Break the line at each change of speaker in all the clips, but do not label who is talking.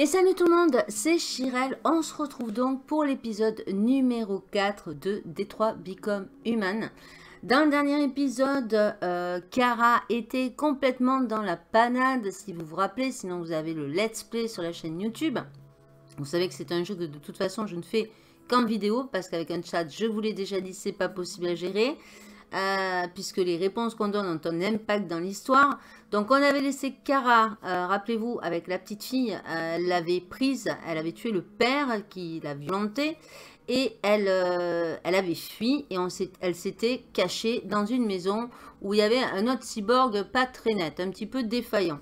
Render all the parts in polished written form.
Et salut tout le monde, c'est Chirel. On se retrouve donc pour l'épisode numéro 4 de Detroit Become Human. Dans le dernier épisode, Kara était complètement dans la panade, si vous vous rappelez, sinon vous avez le let's play sur la chaîne YouTube. Vous savez que c'est un jeu que de toute façon je ne fais qu'en vidéo, parce qu'avec un chat, je vous l'ai déjà dit, c'est pas possible à gérer. Puisque les réponses qu'on donne ont un impact dans l'histoire. Donc on avait laissé Kara, rappelez-vous, avec la petite fille, elle l'avait prise, elle avait tué le père qui l'a violentée, et elle avait fui, et elle s'était cachée dans une maison où il y avait un autre cyborg pas très net, un petit peu défaillant.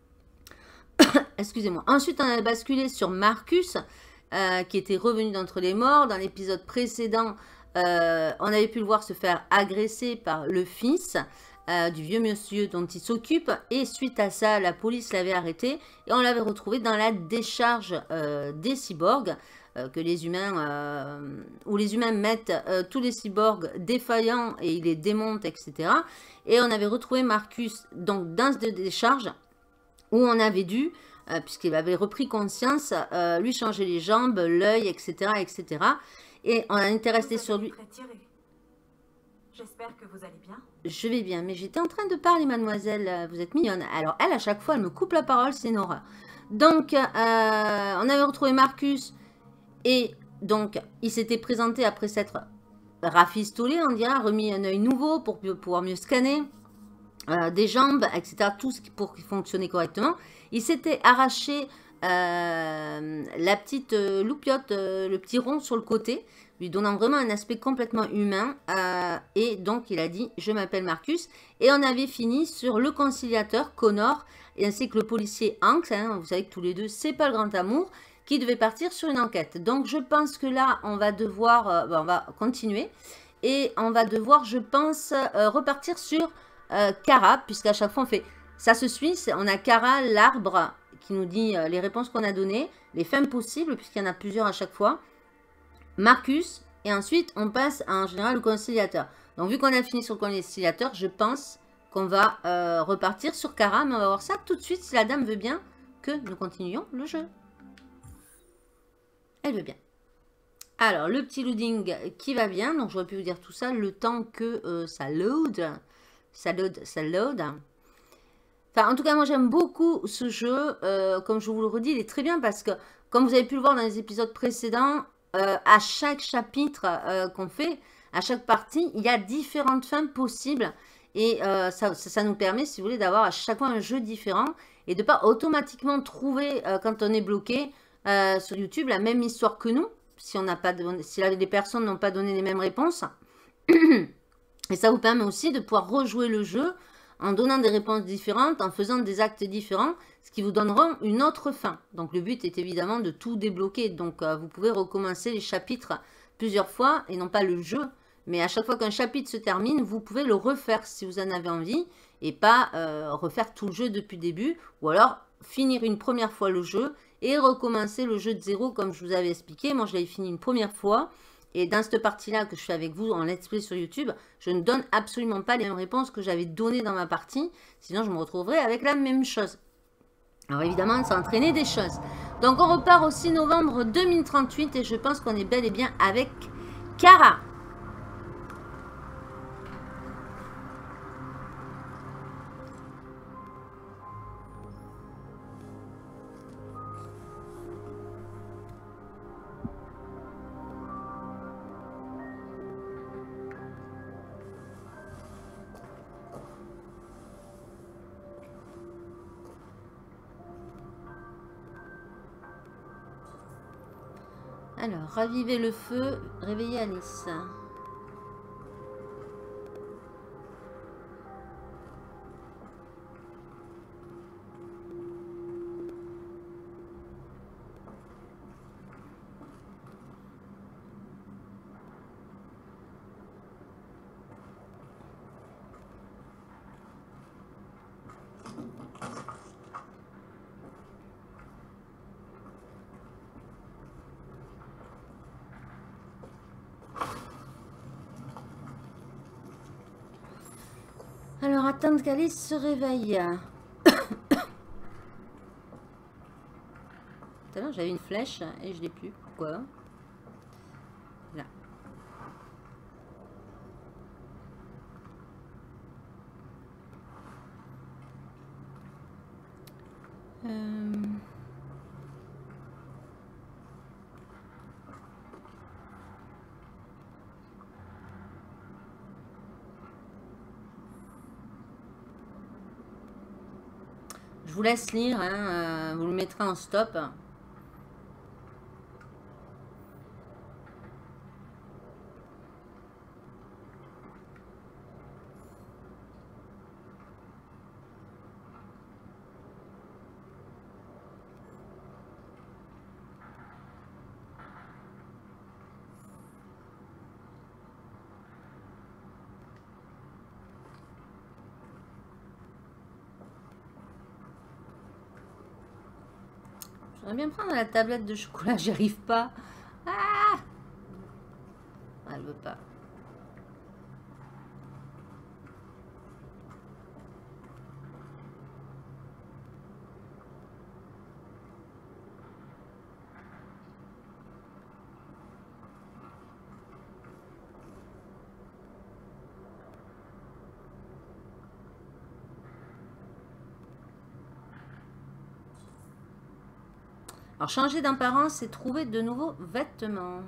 Excusez-moi. Ensuite on a basculé sur Marcus, qui était revenu d'entre les morts. Dans l'épisode précédent, on avait pu le voir se faire agresser par le fils du vieux monsieur dont il s'occupe. Et suite à ça, la police l'avait arrêté. Et on l'avait retrouvé dans la décharge des cyborgs. Que les humains, où les humains mettent tous les cyborgs défaillants et ils les démontent, etc. Et on avait retrouvé Marcus donc, dans cette décharge où on avait dû, puisqu'il avait repris conscience, lui changer les jambes, l'œil, etc., etc. Et on était resté sur lui.
J'espère que vous allez bien.
Je vais bien, mais j'étais en train de parler, mademoiselle. Vous êtes mignonne. Alors, elle, à chaque fois, elle me coupe la parole, c'est une horreur. Donc, on avait retrouvé Marcus. Et donc, il s'était présenté après s'être rafistolé, on dirait, remis un œil nouveau pour pouvoir mieux scanner. Des jambes, etc. Tout ce pour fonctionner correctement. Il s'était arraché la petite loupiote, le petit rond sur le côté, lui donnant vraiment un aspect complètement humain. Et donc, il a dit, je m'appelle Marcus. Et on avait fini sur le conciliateur, Connor, et ainsi que le policier Hanks. Hein, vous savez que tous les deux, c'est pas le grand amour, qui devait partir sur une enquête. Donc, je pense que là, on va devoir, on va continuer. Et on va devoir, je pense, repartir sur Kara, puisqu'à chaque fois on fait, ça se suit, on a Kara, l'arbre, qui nous dit les réponses qu'on a données, les fins possibles, puisqu'il y en a plusieurs à chaque fois, Marcus, et ensuite on passe à, en général, le conciliateur. Donc vu qu'on a fini sur le conciliateur, je pense qu'on va repartir sur Kara, mais on va voir ça tout de suite, si la dame veut bien que nous continuions le jeu. Elle veut bien. Alors, le petit loading qui va bien, donc j'aurais pu vous dire tout ça, le temps que ça load. Ça load. Enfin, en tout cas, moi, j'aime beaucoup ce jeu. Comme je vous le redis, il est très bien parce que, comme vous avez pu le voir dans les épisodes précédents, à chaque chapitre qu'on fait, à chaque partie, il y a différentes fins possibles. Et ça nous permet, si vous voulez, d'avoir à chaque fois un jeu différent et de ne pas automatiquement trouver, quand on est bloqué sur YouTube, la même histoire que nous, si les personnes n'ont pas donné les mêmes réponses. Et ça vous permet aussi de pouvoir rejouer le jeu en donnant des réponses différentes, en faisant des actes différents, ce qui vous donnera une autre fin. Donc le but est évidemment de tout débloquer. Donc vous pouvez recommencer les chapitres plusieurs fois, et non pas le jeu. Mais à chaque fois qu'un chapitre se termine, vous pouvez le refaire si vous en avez envie, et pas refaire tout le jeu depuis le début. Ou alors finir une première fois le jeu, et recommencer le jeu de zéro comme je vous avais expliqué. Moi je l'avais fini une première fois. Et dans cette partie-là que je fais avec vous en let's play sur YouTube, je ne donne absolument pas les mêmes réponses que j'avais données dans ma partie. Sinon, je me retrouverai avec la même chose. Alors évidemment, ça entraînait des choses. Donc, on repart au 6 novembre 2038 et je pense qu'on est bel et bien avec Kara. Alors, ravivez le feu, réveillez Alice. Alors, attendre qu'Alice se réveille. Tout à l'heure, j'avais une flèche et je l'ai plus. Pourquoi? Là. Je vous laisse lire, hein, vous le mettrez en stop. J'aimerais bien prendre la tablette de chocolat, j'y arrive pas. Ah, elle veut pas. Alors, changer d'apparence, c'est trouver de nouveaux vêtements.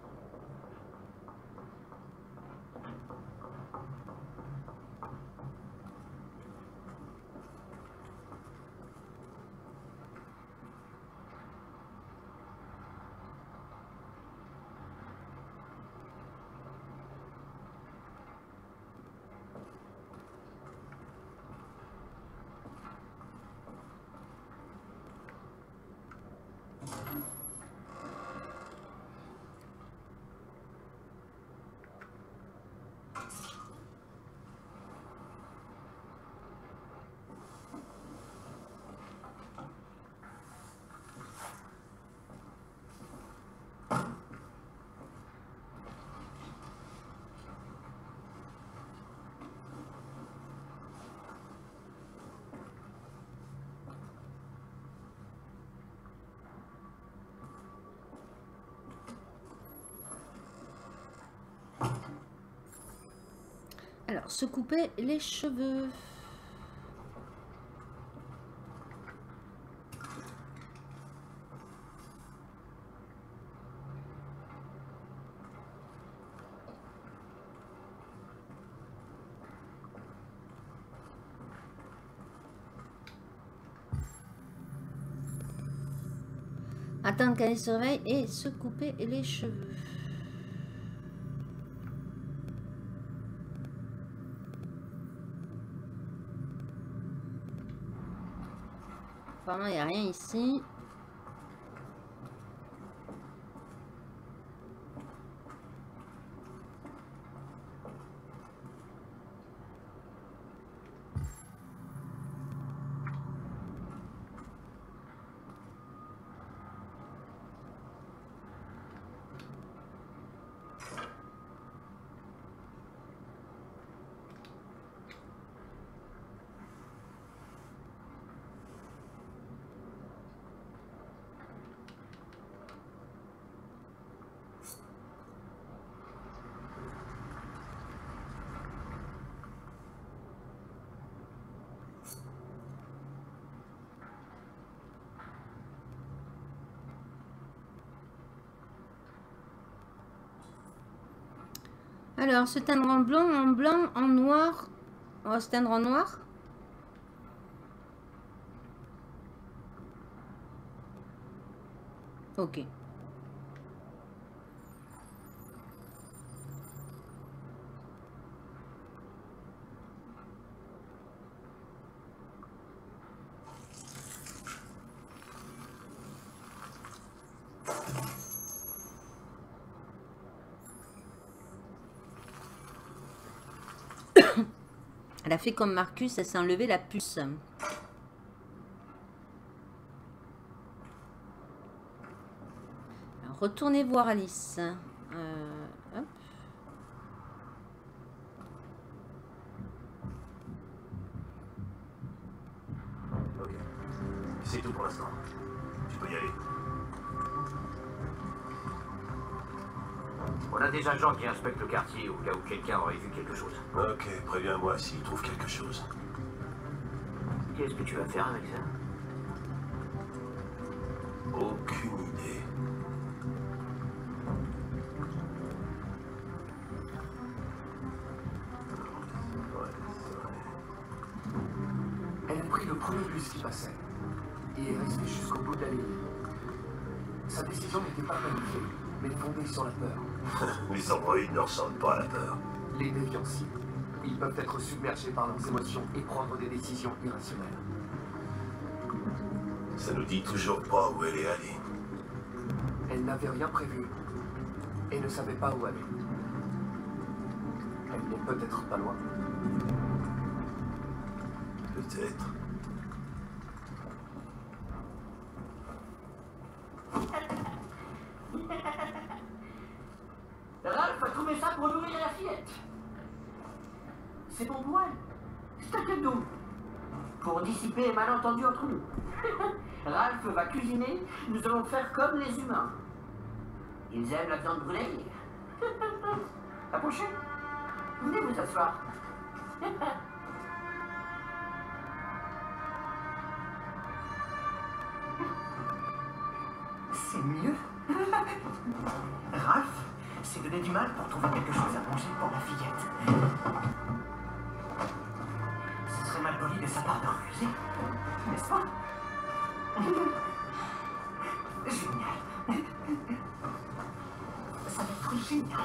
Alors, se couper les cheveux. Attendre qu'elle se réveille et se couper les cheveux. Apparemment, il n'y a rien ici. Alors, se teindre en blanc, en noir. On va se teindre en noir. Ok. Elle a fait comme Marcus, elle s'est enlevé la puce. Alors, retournez voir Alice. Hop.
Ok. C'est tout pour l'instant. Tu peux y aller. On a des agents qui inspectent le quartier au cas où quelqu'un aurait vu quelque chose.
Ok, préviens-moi s'il trouve quelque chose.
Qu'est-ce que tu vas faire avec ça?
Aucune idée.
Elle a pris le premier bus qui passait et est restée jusqu'au bout de la ligne. Sa décision n'était pas planifiée, mais fondée sur la peur.
Les androïdes ne ressentent pas la peur.
Les déviants si. Ils peuvent être submergés par leurs émotions et prendre des décisions irrationnelles.
Ça nous dit toujours pas où elle est allée.
Elle n'avait rien prévu et ne savait pas où aller. Elle n'est peut-être pas loin.
Peut-être.
Ralph a trouvé ça pour nourrir la fillette. C'est bon pour elle. C'est un cadeau. Pour dissiper les malentendus entre nous. Ralph va cuisiner, nous allons faire comme les humains. Ils aiment la viande brûlée. Approchez. Venez vous asseoir. C'est mieux. Ralph s'est donné du mal pour trouver quelque chose à manger pour la fillette. Ce serait mal poli de sa part de refuser, n'est-ce pas? Génial. Ça va être génial.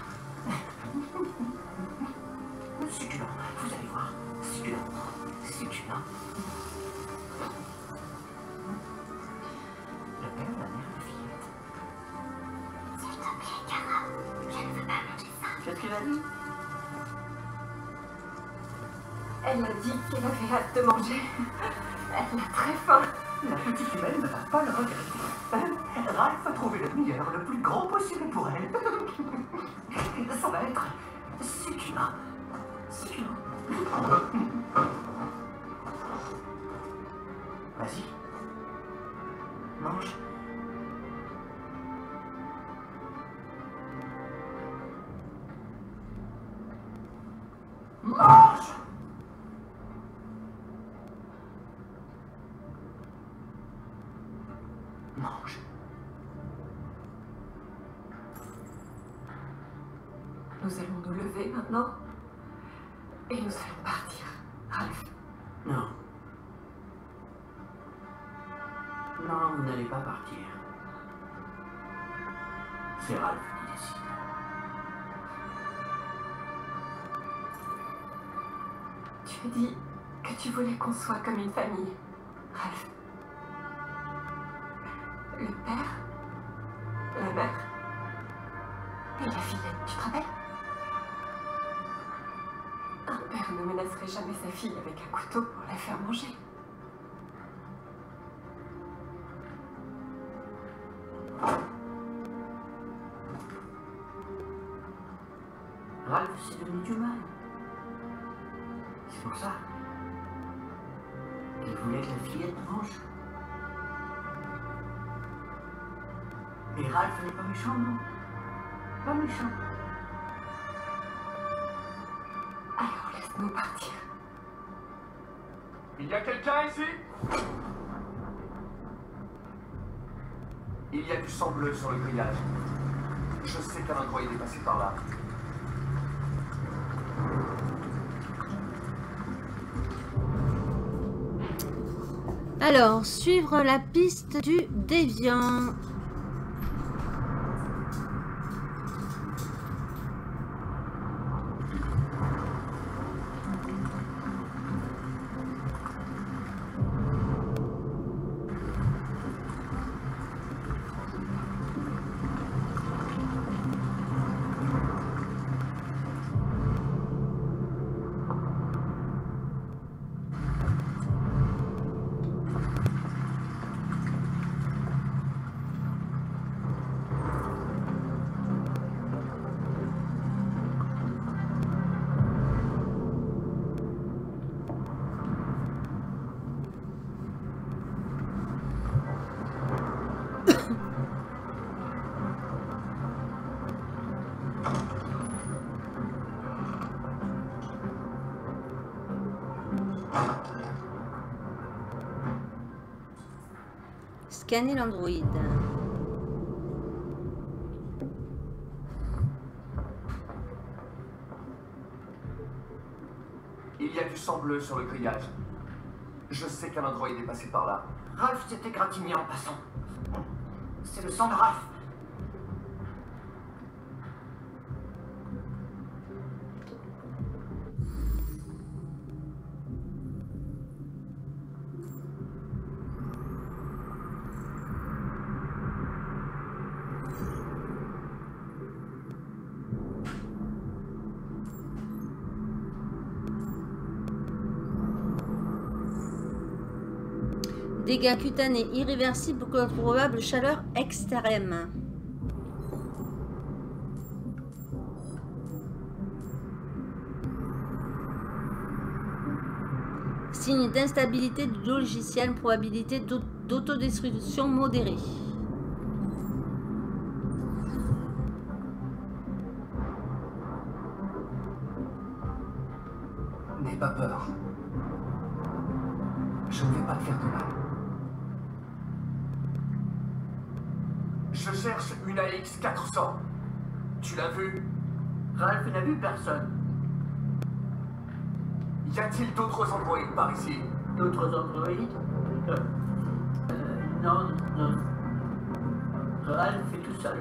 Succulent, vous allez voir. Succulent. Succulent. Le père, la mère, la fillette. S'il te plaît, Cara, je ne veux pas manger ça. Qu'est-ce qu'elle a dit?
Elle m'a dit qu'elle avait hâte de manger. Elle a très faim.
La petite humaine ne va pas le regretter. Ralph a trouvé le meilleur, le plus grand possible pour elle. Ça va être succulent. Succulent. Vas-y. Mange. Mange! Mange.
Nous allons nous lever maintenant et nous allons partir. Ralph,
Non. Non, vous n'allez pas partir. C'est Ralph qui décide.
tu as dit que tu voulais qu'on soit comme une famille. Ralph. Le père, la mère et la fillette, tu te rappelles? Un père ne menacerait jamais sa fille avec un couteau pour la faire manger.
Ralph s'est donné du mal. C'est pour ça. Il voulait que la fillette mange. Mais Ralph n'est pas méchant, non? Pas méchant.
Alors laisse-nous partir.
Il y a quelqu'un ici? Il y a du sang bleu sur le grillage. Je sais qu'un androïde est passé par là.
Alors, suivre la piste du déviant. scanner l'androïde.
Il y a du sang bleu sur le grillage. Je sais qu'un androïde est passé par là.
Ralph s'est égratigné en passant. C'est le sang de Ralph.
Dégâts cutanés irréversibles pour probable chaleur extrême. Signe d'instabilité du logiciel, probabilité d'autodestruction modérée.
N'aie pas peur. Je ne vais pas te faire de mal. Je cherche une AX 400. Tu l'as vue?
Ralph n'a vu personne.
Y a-t-il d'autres androïdes par ici?
D'autres androïdes Non, non. Ralph est tout seul.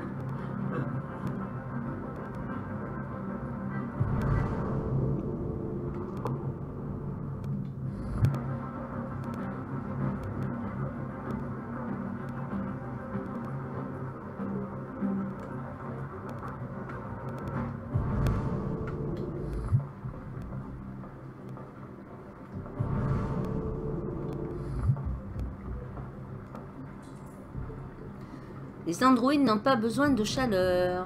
Les androïdes n'ont pas besoin de chaleur.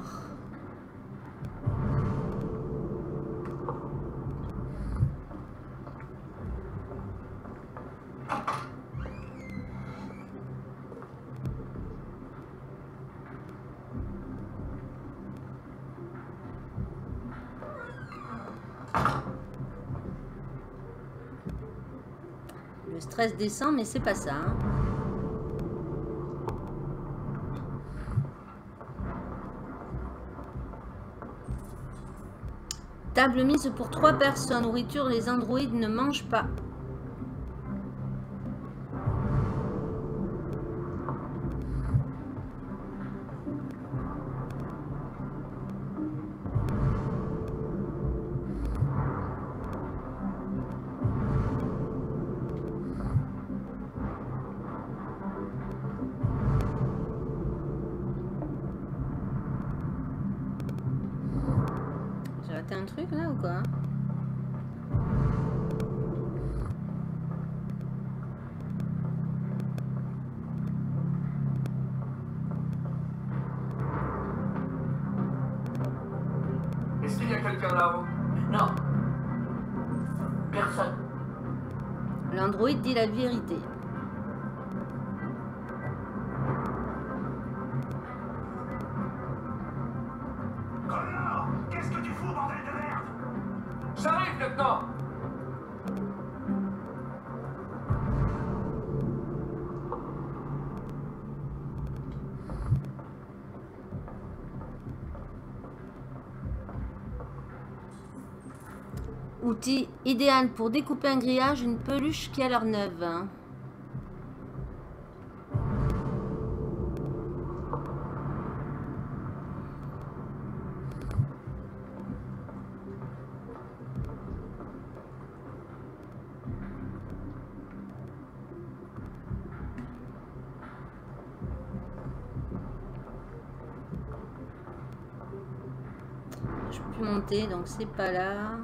Le stress descend, mais c'est pas ça, hein. Table mise pour 3 personnes. Nourriture, les androïdes ne mangent pas. Un truc là ou quoi?
Est-ce qu'il y a quelqu'un là-haut?
Non. Personne.
L'androïde dit la vérité.
J'arrive, lieutenant!
Outil idéal pour découper un grillage, une peluche qui a l'air neuve. Je peux plus monter, donc c'est pas là.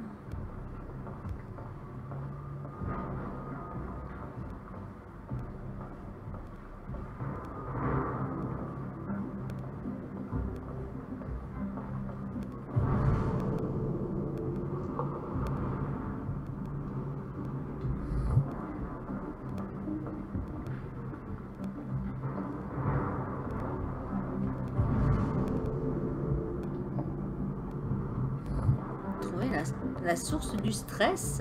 La source du stress.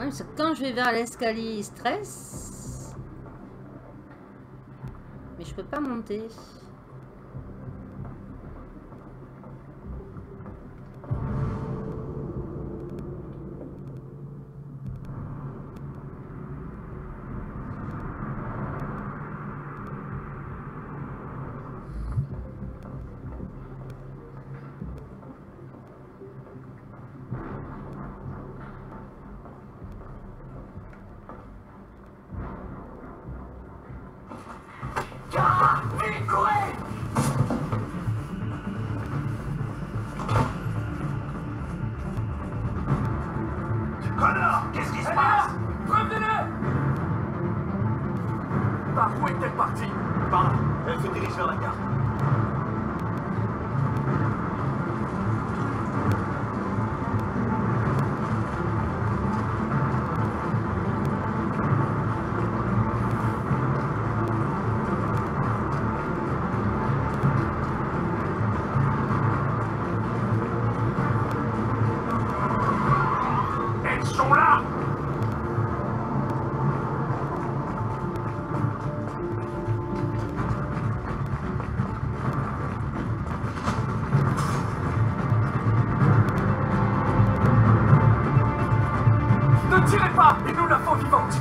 problème, c'est que quand je vais vers l'escalier, il stresse. Mais je peux pas monter.
Vite, courez!
Connor, qu'est-ce qui se passe?
Prévenez-le! Par où est-elle partie?
Par là, elle se dirige vers la gare.
Elles sont là! Ne tirez pas! Il nous la faut vivante!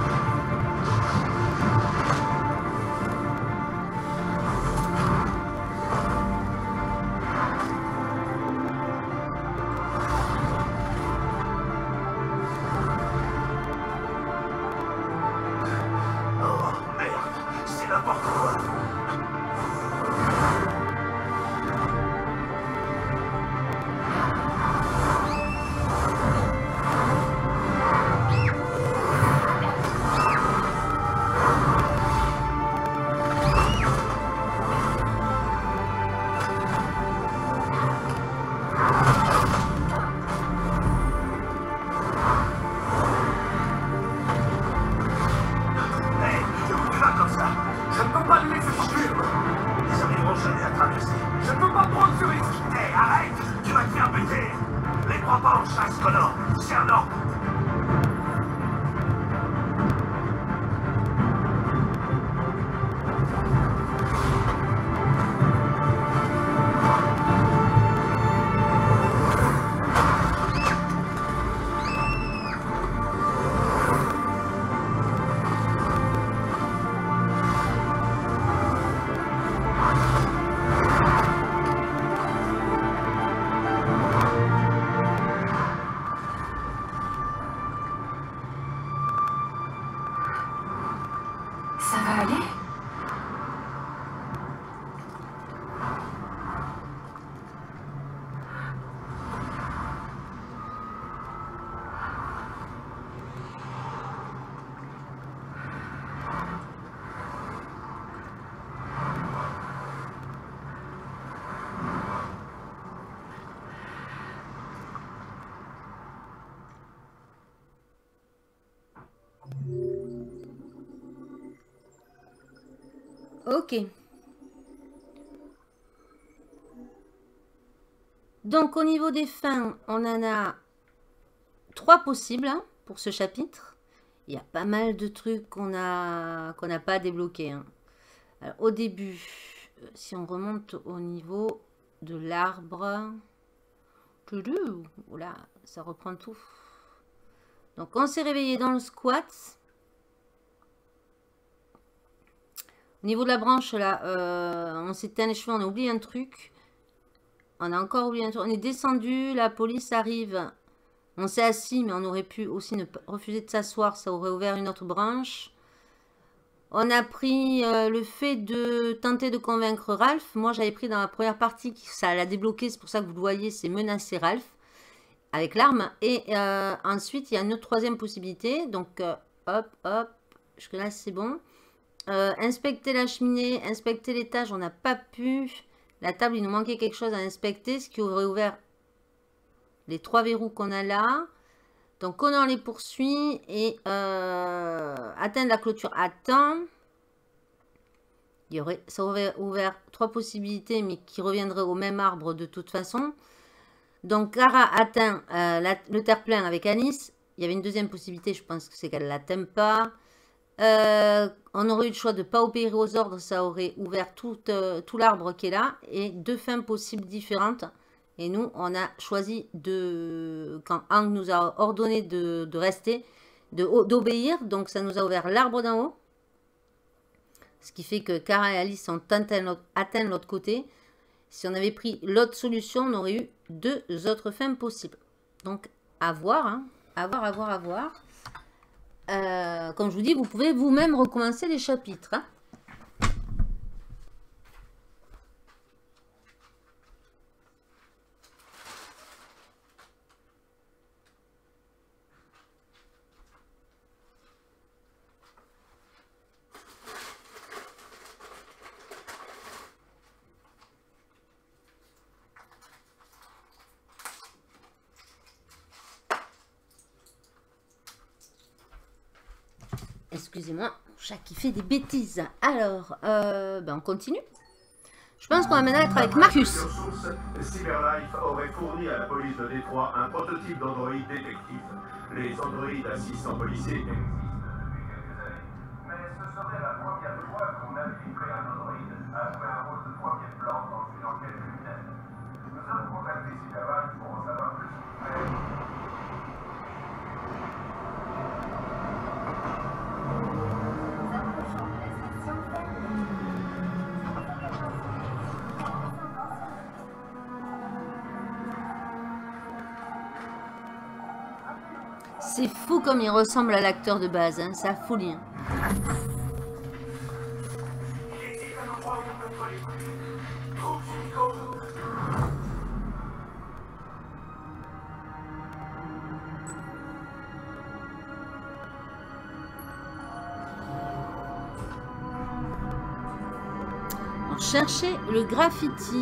Oh, merde, c'est n'importe quoi. Hey, où tu vas comme ça?
Je ne peux pas les laisser s'enfuir!
Ils arriveront jamais à traverser.
Je ne peux pas prendre ce risque!
Hey, arrête! Tu vas te faire buter! Les prends pas en chasse, Connor! C'est un ordre!
Ça va aller?
Ok. Donc au niveau des fins, on en a 3 possibles hein, pour ce chapitre. Il y a pas mal de trucs qu'on n'a pas débloqués. Hein. Alors, au début, si on remonte au niveau de l'arbre, voilà, ça reprend tout. Donc on s'est réveillé dans le squat. Au niveau de la branche, là, on s'est éteint les cheveux, on a oublié un truc. On a encore oublié un truc. On est descendu, la police arrive. On s'est assis, mais on aurait pu aussi refuser de s'asseoir. Ça aurait ouvert une autre branche. On a pris le fait de tenter de convaincre Ralph. Moi, j'avais pris dans la première partie, ça l'a débloqué. C'est pour ça que vous le voyez, c'est menacer Ralph avec l'arme. Et ensuite, il y a une autre troisième possibilité. Donc, hop, hop. Jusque-là, c'est bon. Inspecter la cheminée, inspecter l'étage, on n'a pas pu. La table, il nous manquait quelque chose à inspecter, ce qui aurait ouvert les 3 verrous qu'on a là. Donc, Connor les poursuit et atteindre la clôture à temps. Ça aurait ouvert 3 possibilités, mais qui reviendraient au même arbre de toute façon. Donc, Kara atteint le terre-plein avec Alice. Il y avait une deuxième possibilité, je pense que c'est qu'elle ne l'atteint pas. On aurait eu le choix de ne pas obéir aux ordres, ça aurait ouvert tout l'arbre qui est là. Et deux fins possibles différentes. Et nous, on a choisi de... Quand Hank nous a ordonné de rester, d'obéir. Donc ça nous a ouvert l'arbre d'en haut. Ce qui fait que Kara et Alice ont atteint l'autre côté. Si on avait pris l'autre solution, on aurait eu deux autres fins possibles. Donc, à voir. Hein. À voir. Comme je vous dis, vous pouvez vous-même recommencer les chapitres. Hein. Excusez-moi, chat qui fait des bêtises. Alors, on continue. Je pense qu'on va maintenant être avec Marcus.
Cyberlife aurait fourni à la police de Détroit un prototype d'androïde détective. Les androïdes assistants policiers existent depuis quelques années. Mais ce serait la première fois qu'on infiltrait un androïde à jouer un rôle de premier plan dans une enquête criminelle. Nous avons contacté Cyberlife pour en savoir plus.
C'est fou comme il ressemble à l'acteur de base, hein, c'est la folie. Hein. Alors, cherchez le graffiti.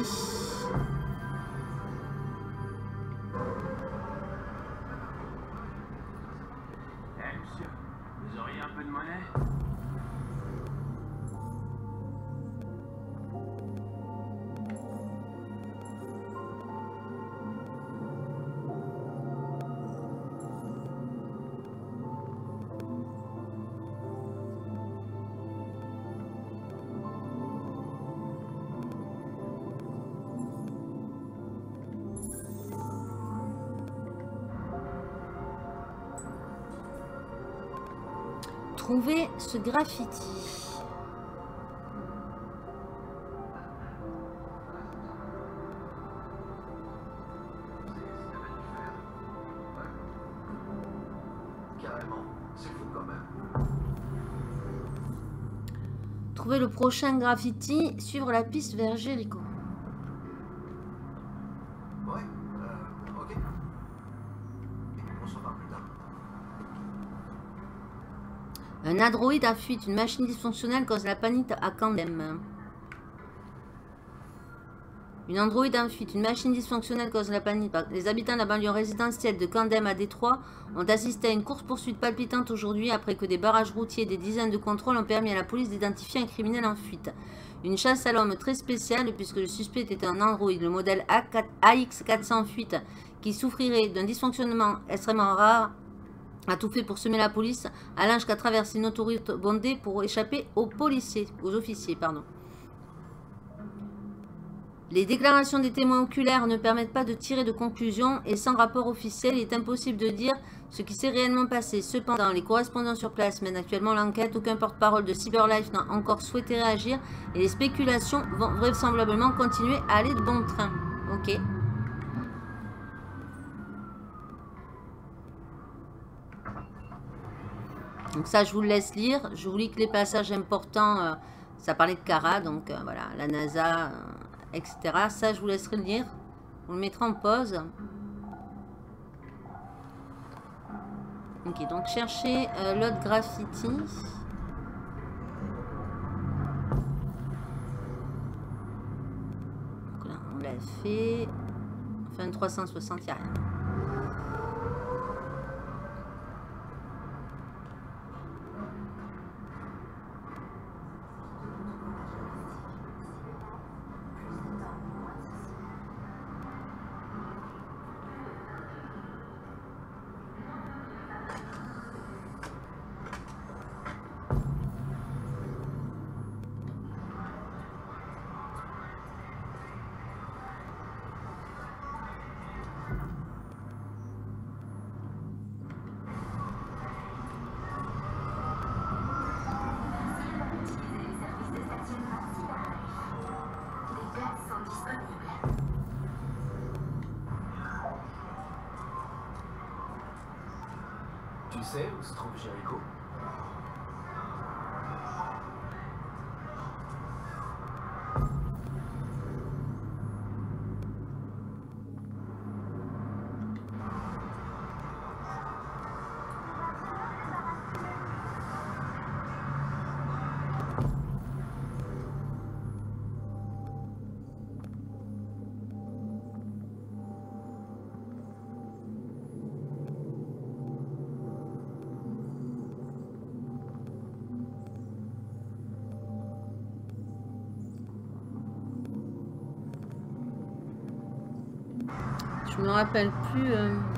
Trouver ce graffiti.
Carrément, c'est fou quand même.
Trouver le prochain graffiti, suivre la piste vers Jericho.
Ouais, ok. On se reparle plus tard.
Un androïde a fuite, une machine dysfonctionnelle cause la panique à Camden. Une androïde en fuite, une machine dysfonctionnelle cause la panique. Les habitants de la banlieue résidentielle de Camden à Détroit ont assisté à une course-poursuite palpitante aujourd'hui après que des barrages routiers et des dizaines de contrôles ont permis à la police d'identifier un criminel en fuite. Une chasse à l'homme très spéciale puisque le suspect était un androïde, le modèle AX400 fuite, qui souffrirait d'un dysfonctionnement extrêmement rare, a tout fait pour semer la police, allant jusqu'à traverser une autoroute bondée pour échapper aux officiers. Les déclarations des témoins oculaires ne permettent pas de tirer de conclusion et sans rapport officiel, il est impossible de dire ce qui s'est réellement passé. Cependant, les correspondants sur place mènent actuellement l'enquête. Aucun porte-parole de Cyberlife n'a encore souhaité réagir et les spéculations vont vraisemblablement continuer à aller de bon train. Ok. Donc ça, je vous le laisse lire. Je vous lis que les passages importants, ça parlait de Kara, donc voilà, la NASA, etc. Ça, je vous laisserai le lire. On le mettra en pause. Ok, donc cherchez l'autre graffiti. Donc là, on l'a fait. Enfin, 360, il n'y a rien.
sais où se trouve Jéricho?
Je me rappelle plus.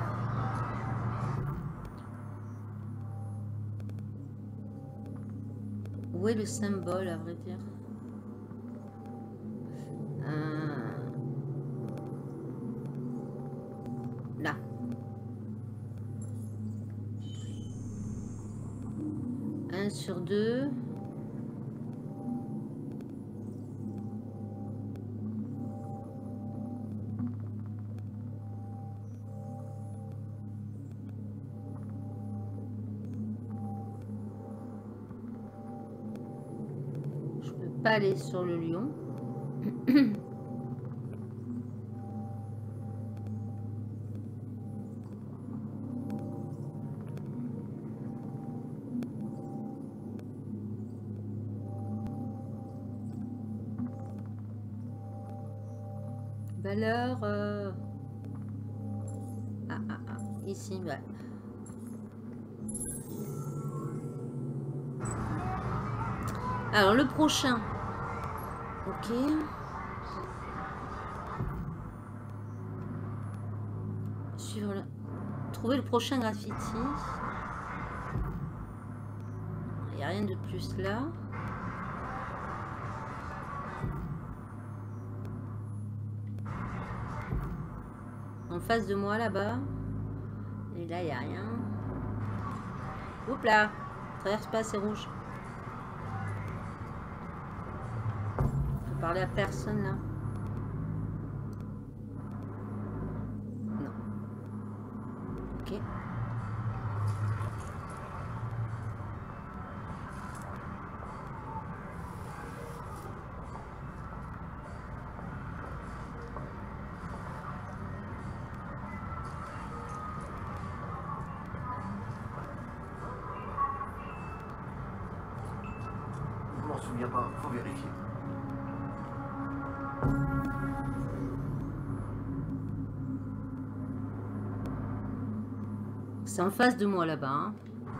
Où est le symbole, à vrai dire? Là. Un sur deux. Pas aller sur le lion. Valeur ici, ouais. Alors le prochain. Ok. Suivre le... Trouver le prochain graffiti. Il n'y a rien de plus là. En face de moi là-bas. Et là, il n'y a rien. Oups là. Traverse pas, c'est rouge. Parler à personne là. Non. Ok.
Je m'en souviens pas, faut vérifier.
C'est en face de moi là-bas. Hein.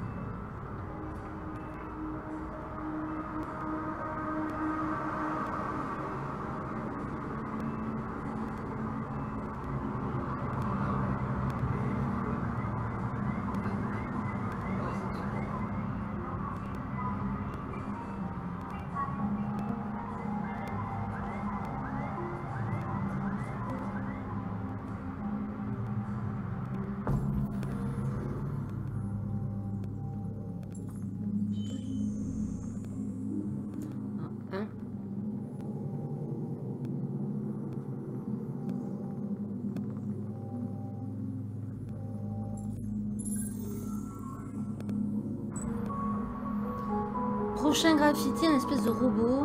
Prochain graffiti, un espèce de robot.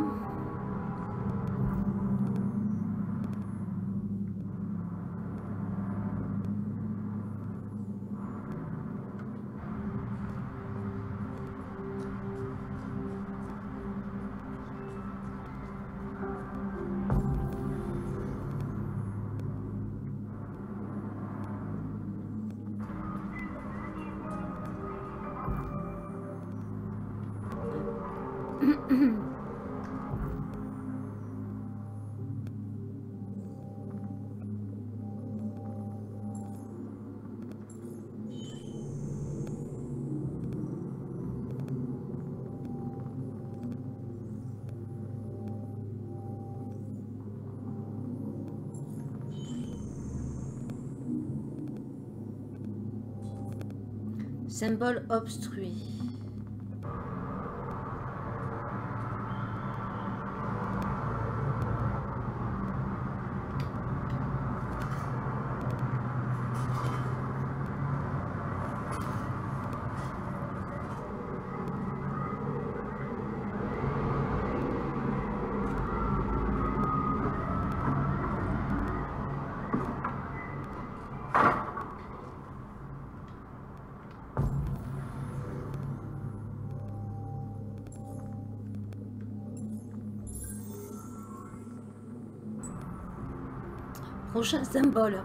Symbole obstrué. Prochain symbole.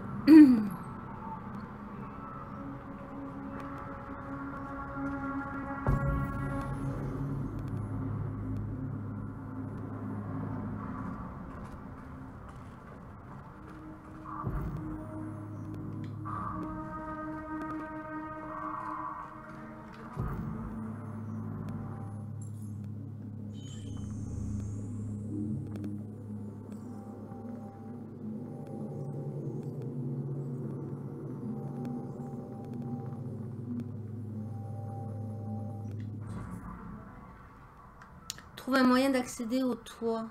Trouve un moyen d'accéder au toit.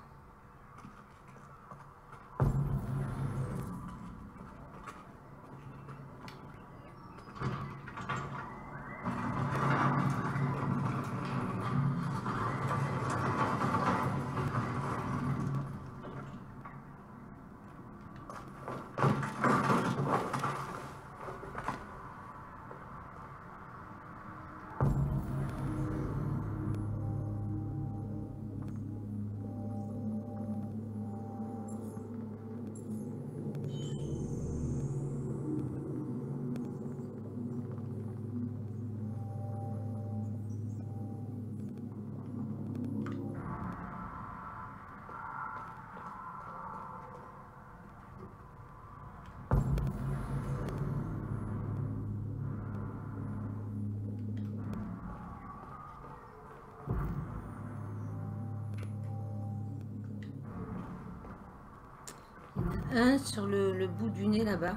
Un sur le bout du nez là-bas.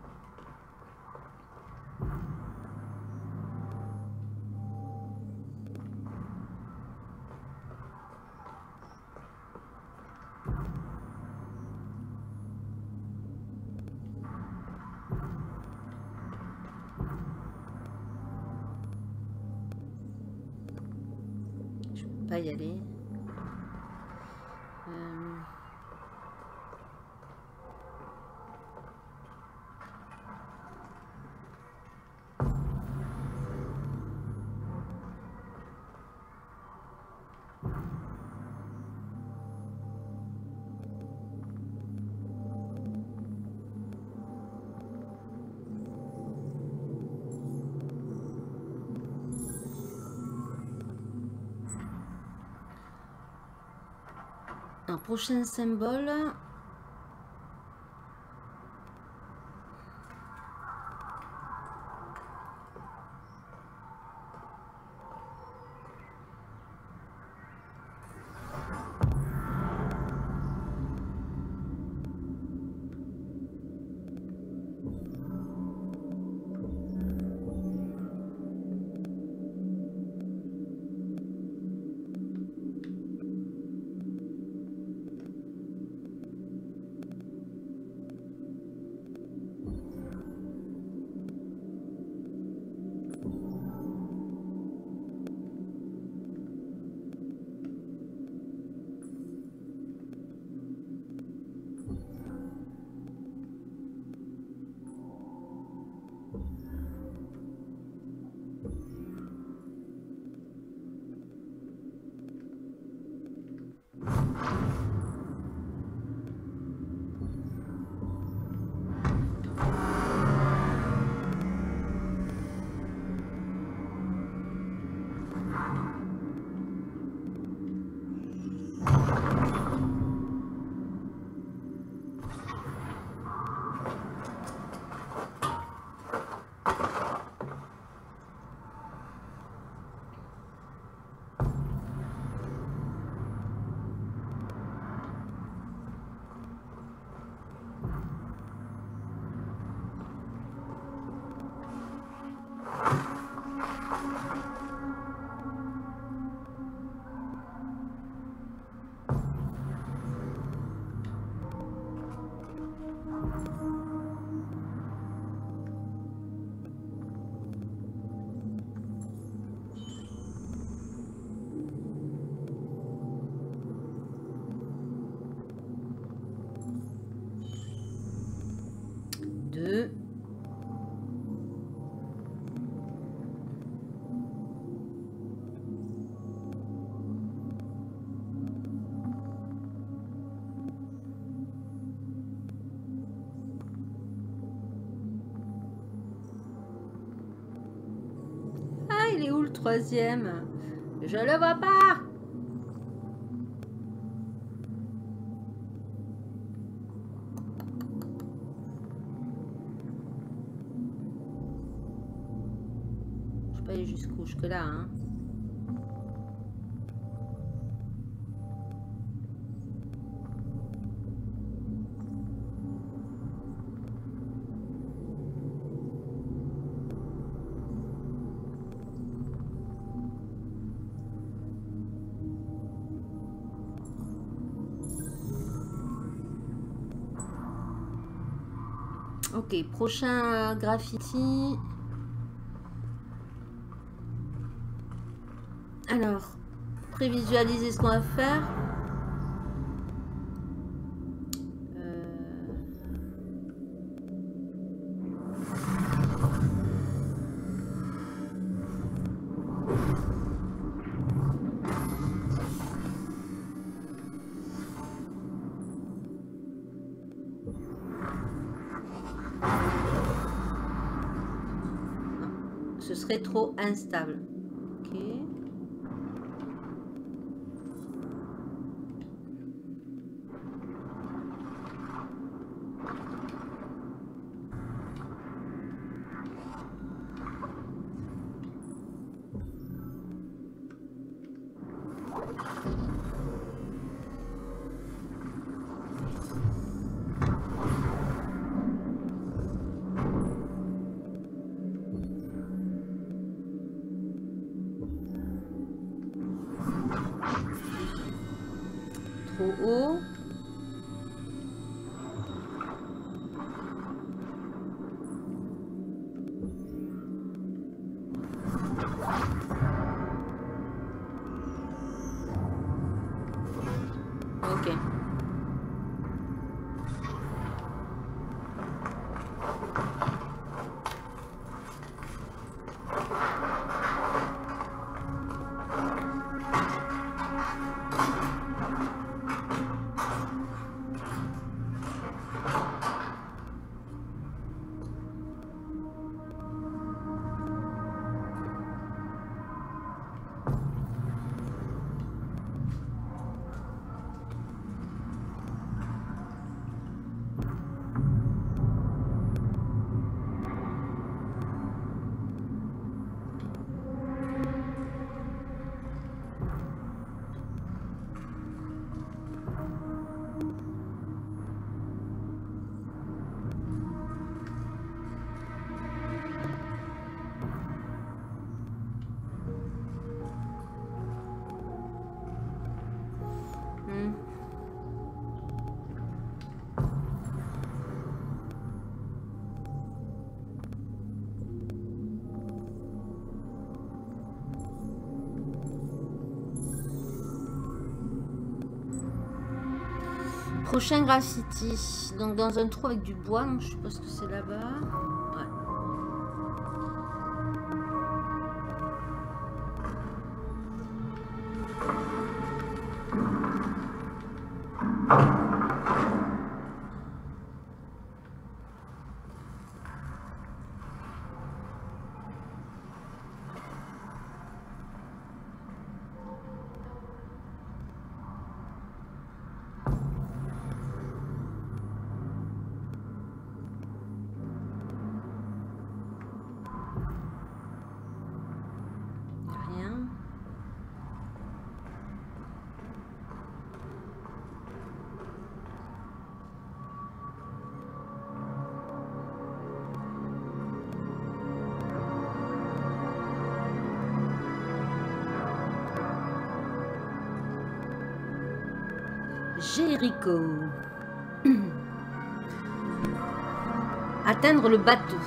Je peux pas y aller. Un prochain symbole. troisième. Je le vois pas. Je peux aller jusque là, hein. Ok, prochain graffiti. Alors, prévisualiser ce qu'on va faire. Ce serait trop instable. Ok. Trop haut. Ok. Prochain graffiti. Donc dans un trou avec du bois. Donc je suppose que c'est là-bas. Ouais. Jéricho. Atteindre le bateau.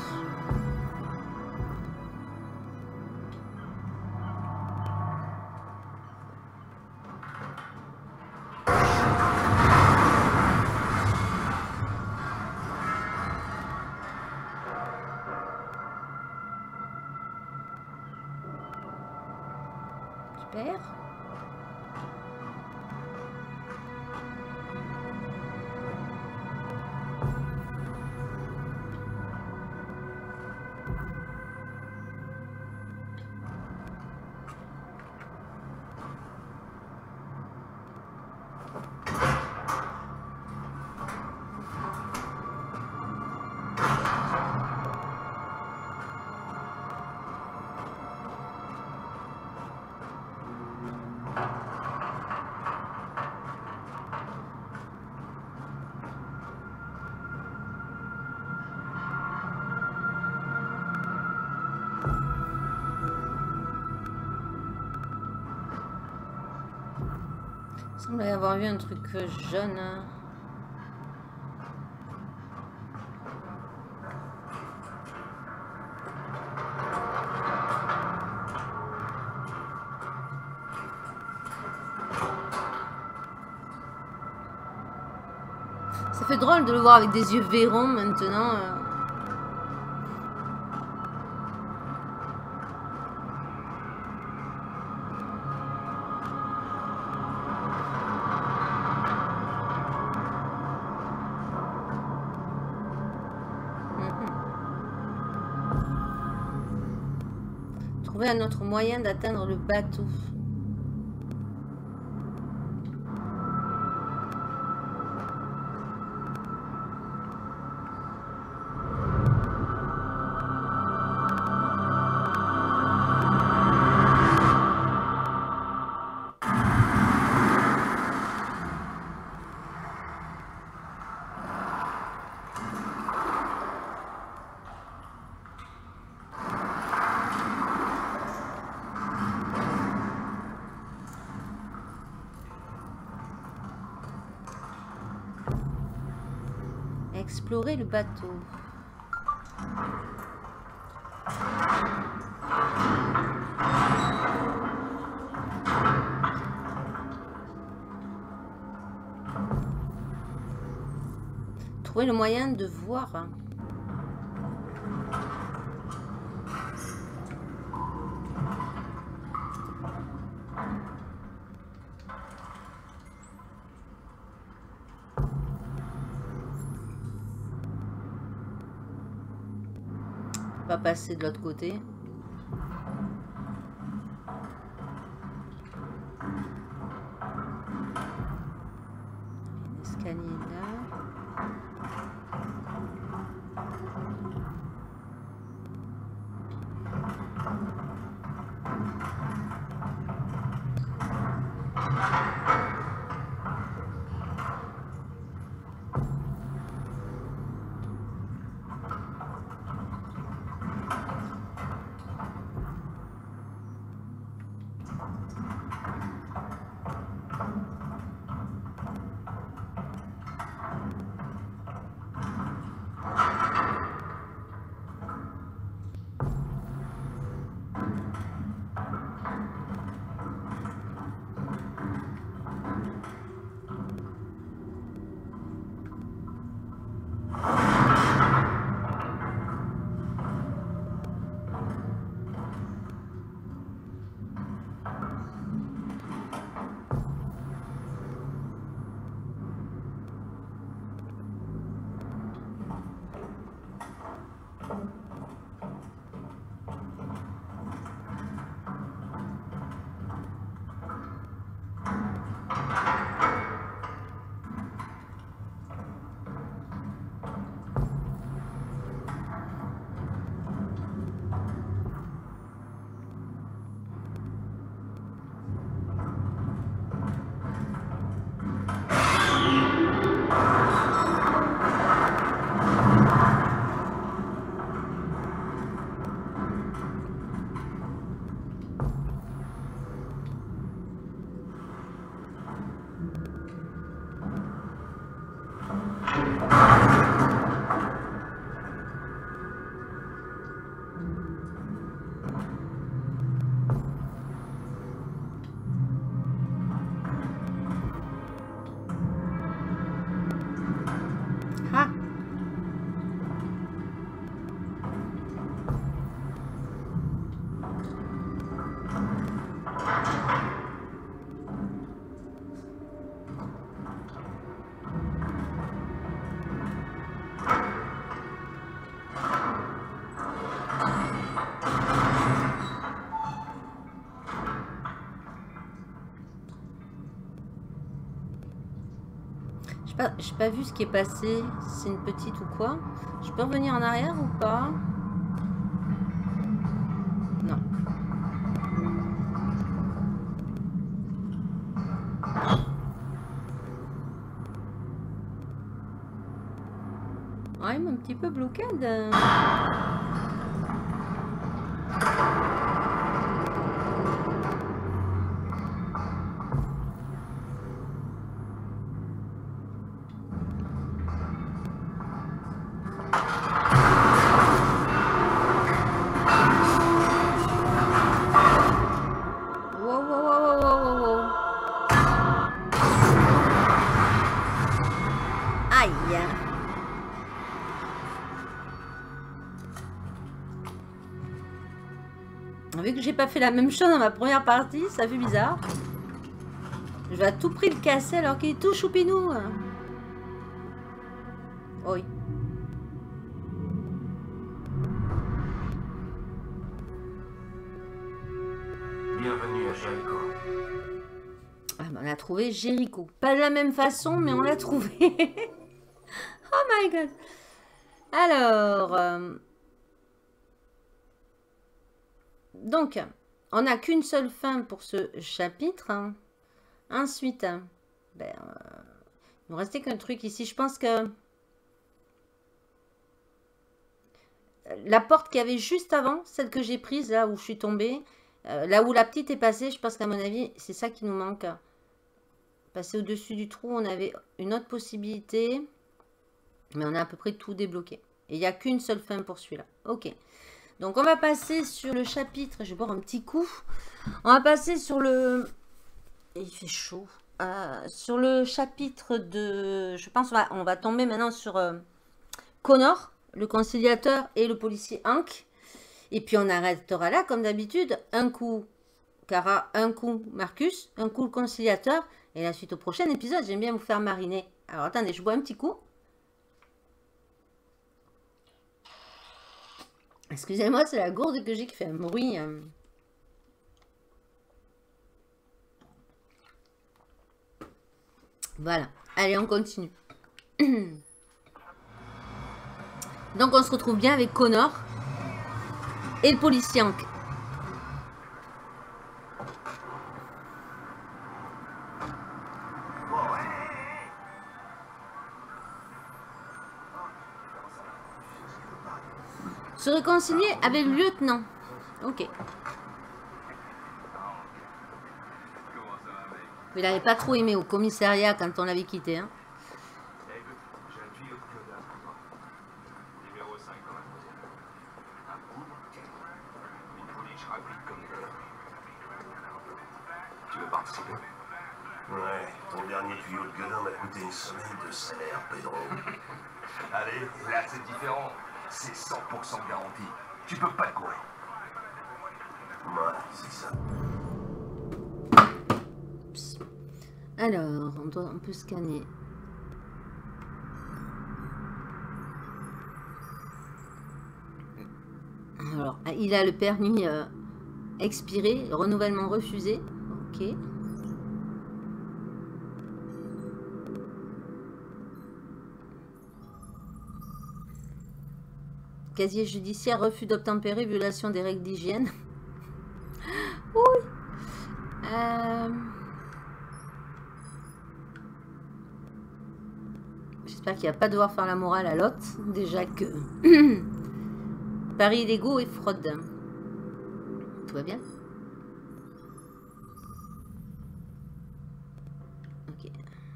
Super. Il semble y avoir eu un truc jaune. Hein. Ça fait drôle de le voir avec des yeux verrons maintenant. Trouver un autre moyen d'atteindre le bateau. Explorer le bateau. Trouver le moyen de voir. Pas passer de l'autre côté. Un escalier là. J'ai pas vu ce qui est passé. C'est une petite ou quoi? Je peux revenir en arrière ou pas? Non. Ouais, il m'a un petit peu bloqué. wow, wow, wow, wow, wow. Aïe. Vu que j'ai pas fait la même chose dans ma première partie, ça fait bizarre. Je vais à tout prix le casser alors qu'il est tout choupinou. Oui.
Bienvenue à Jéricho.
Ah ben on a trouvé Jéricho. Pas de la même façon, mais on l'a trouvé. Oh my god. Alors... donc, on n'a qu'une seule fin pour ce chapitre. Ensuite, ben, il nous restait qu'un truc ici. Je pense que la porte qu'il y avait juste avant, celle que j'ai prise, là où je suis tombée, là où la petite est passée, je pense qu'à mon avis, c'est ça qui nous manque. Passer au-dessus du trou, on avait une autre possibilité. Mais on a à peu près tout débloqué. Et il n'y a qu'une seule fin pour celui-là. Ok. Donc, on va passer sur le chapitre. Je vais boire un petit coup. On va passer sur le... Il fait chaud. Sur le chapitre de... Je pense on va tomber maintenant sur Connor, le conciliateur et le policier Hank. Et puis, on arrêtera là, comme d'habitude. Un coup Kara, un coup Marcus, un coup le conciliateur. Et la suite au prochain épisode. J'aime bien vous faire mariner. Alors, attendez, je bois un petit coup. Excusez-moi, c'est la gourde que j'ai qui fait un bruit. Voilà. Allez, on continue. Donc, on se retrouve bien avec Connor et le policier Hank. Se réconcilier avec le lieutenant. Ok. Il n'avait pas trop aimé au commissariat quand on l'avait quitté. Hein.
Tu veux participer?
Ouais, ton dernier tuyau de gueulin m'a coûté une semaine de salaire, Pedro.
Allez, là c'est différent. C'est 100% garanti. Tu peux pas le courir.
Ouais, c'est ça.
Psst. Alors, on peut scanner. Alors, il a le permis expiré, renouvellement refusé. Ok. Casier judiciaire, refus d'obtempérer, violation des règles d'hygiène. Oui. J'espère qu'il ne va pas devoir faire la morale à l'autre. Déjà que... Paris illégaux et fraude. Tout va bien? Ok.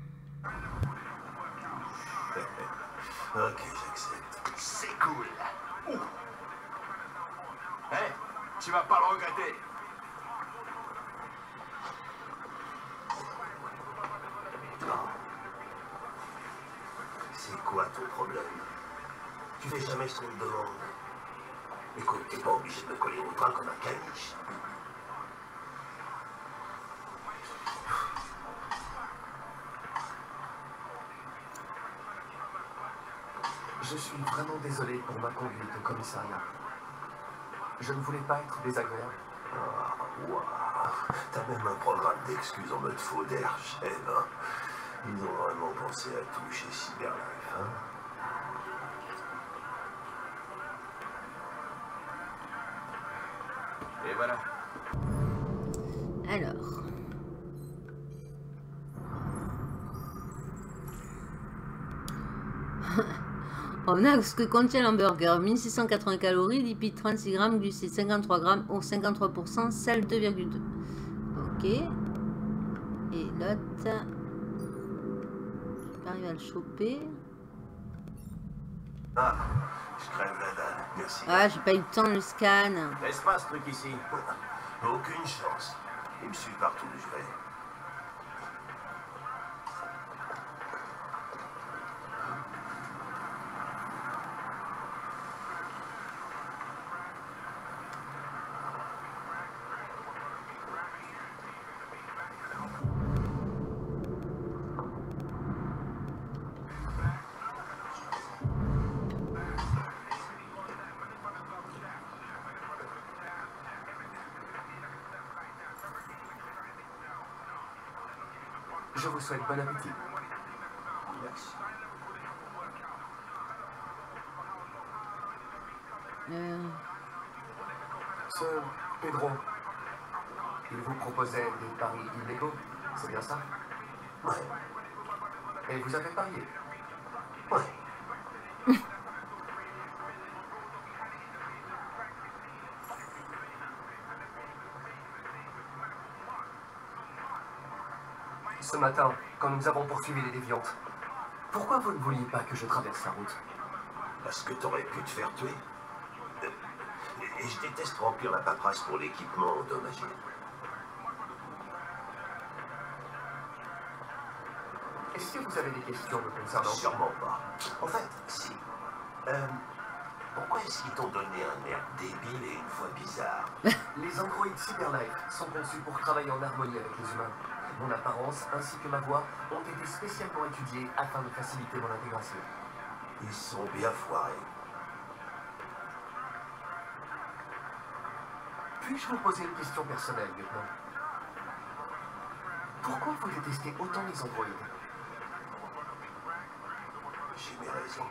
Ok, j'accepte.
C'est cool. Hé, tu vas pas le regretter.
C'est quoi ton problème? Tu fais jamais ce qu'on te demande. Écoute, t'es pas obligé de me coller au train comme un caniche.
Je suis vraiment désolé pour ma conduite au commissariat. Je ne voulais pas être désagréable.
Ah, waouh. T'as même un programme d'excuses en mode faux d'air, chef, hein. Ils ont vraiment pensé à tout chez Cyberlife, hein.
Et voilà.
Alors. On a ce que contient l'hamburger. 1680 calories, lipides 36 grammes, glucides 53 grammes, eau 53%, sel 2,2. Ok. Et l'autre. J'arrive à le choper.
Ah, je crève la dalle, merci.
Ah, j'ai pas eu le temps de le scan.
Laisse pas ce truc ici. Aucune chance. Il me suit partout où je vais.
Je vous souhaite bon appétit.
Merci.
Ce Pedro, il vous proposait des paris illégaux, c'est bien ça?
Ouais.
Et vous avez parié?
Ouais.
Ce matin, quand nous avons poursuivi les déviantes, pourquoi vous ne vouliez pas que je traverse la route?
Parce que t'aurais pu te faire tuer. Et je déteste remplir la paperasse pour l'équipement endommagé.
Est-ce que vous avez des questions me concernant?
Sûrement pas. En fait, si. Pourquoi est-ce qu'ils t'ont donné un air débile et une voix bizarre?
Les androïdes Cyberlife sont conçus pour travailler en harmonie avec les humains. Mon apparence ainsi que ma voix ont été spécialement étudiées afin de faciliter mon intégration.
Ils sont bien foirés.
Puis-je vous poser une question personnelle, lieutenant? Pourquoi vous détestez autant les androïdes?
J'ai mes raisons.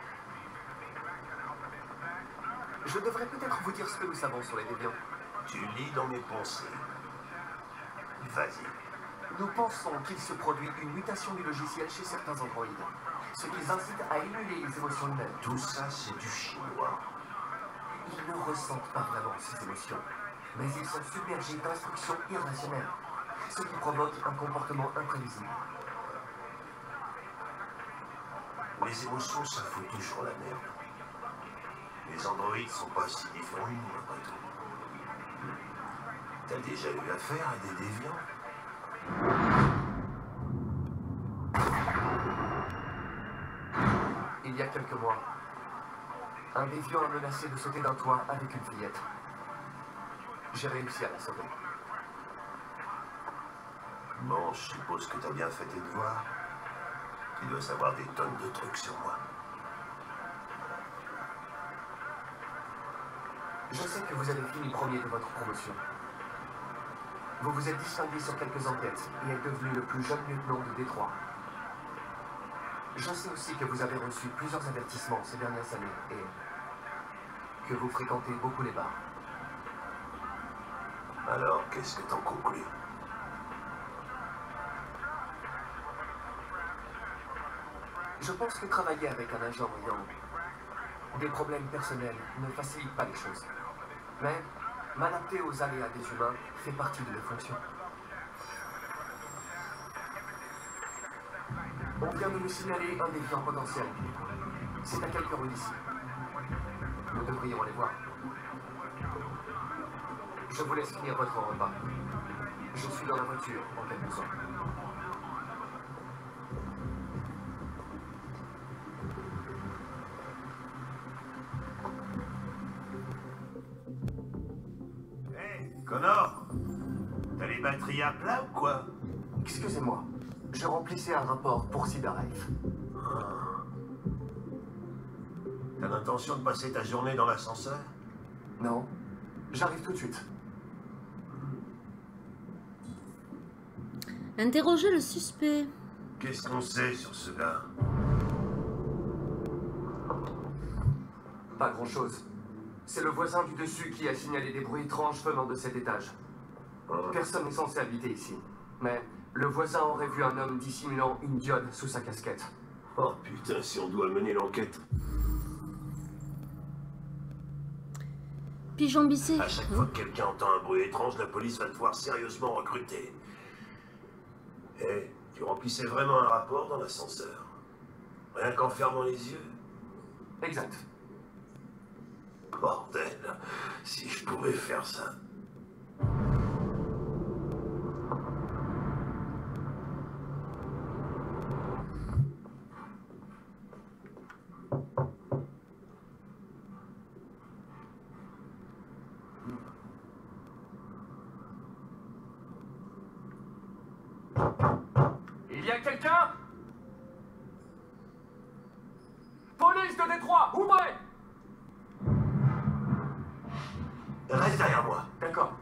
Je devrais peut-être vous dire ce que nous savons sur les déviants.
Tu lis dans mes pensées. Vas-y.
Nous pensons qu'il se produit une mutation du logiciel chez certains androïdes, ce qui les incite à émuler les émotions humaines.
Tout ça, c'est du chinois.
Ils ne ressentent pas vraiment ces émotions, mais ils sont submergés d'instructions irrationnelles, ce qui provoque un comportement imprévisible.
Les émotions, ça fout toujours la merde. Les androïdes sont pas si différents de nous, après tout. T'as déjà eu affaire à des déviants?
Il y a quelques mois, un déviant a menacé de sauter d'un toit avec une fillette. J'ai réussi à la sauver.
Bon, je suppose que t'as bien fait tes devoirs. Tu dois savoir des tonnes de trucs sur moi.
Je sais que vous avez fini premier de votre promotion. Vous vous êtes distingué sur quelques enquêtes et êtes devenu le plus jeune lieutenant de Détroit. Je sais aussi que vous avez reçu plusieurs avertissements ces dernières années et que vous fréquentez beaucoup les bars.
Alors, qu'est-ce que t'en conclus?
Je pense que travailler avec un agent ayant des problèmes personnels ne facilite pas les choses. Mais m'adapter aux aléas des humains fait partie de mes fonctions. On vient de nous signaler un déviant potentiel. C'est à quelques rues d'ici. Nous devrions aller voir. Je vous laisse finir votre repas. Je suis dans la voiture en cas de besoin.
Connor, t'as les batteries à plat ou quoi?
Excusez-moi, je remplissais un rapport pour Cyberlife.
T'as l'intention de passer ta journée dans l'ascenseur?
Non, j'arrive tout de suite.
Interrogez le suspect.
Qu'est-ce qu'on sait sur ce gars?
Pas grand-chose. C'est le voisin du dessus qui a signalé des bruits étranges venant de cet étage. Personne n'est censé habiter ici. Mais le voisin aurait vu un homme dissimulant une diode sous sa casquette.
Oh putain, si on doit mener l'enquête.
Pigeon Bissé.
À chaque fois que quelqu'un entend un bruit étrange, la police va devoir sérieusement recruter. Eh, tu remplissais vraiment un rapport dans l'ascenseur? Rien qu'en fermant les yeux?
Exact.
Bordel, si je pouvais faire ça.
Umbre!
Reste derrière moi.
D'accord.